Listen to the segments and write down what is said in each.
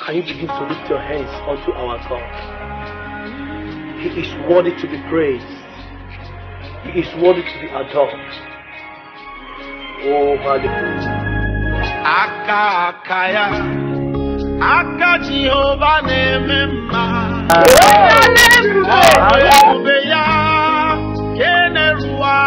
Can you begin to lift your hands unto our God? He is worthy to be praised. He is worthy to be adored. Oh, hallelujah. Akakaya, Aka Jehovah nemema. Obeya, Kenerua.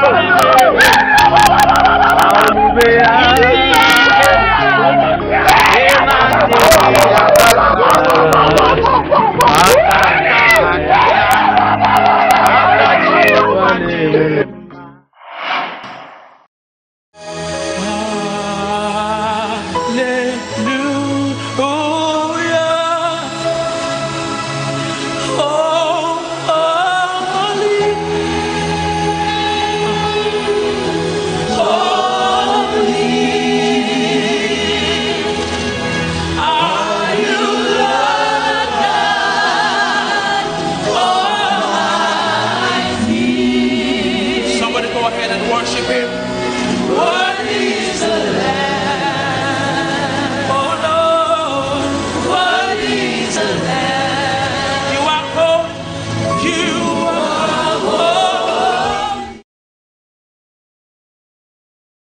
Somebody go ahead and worship him.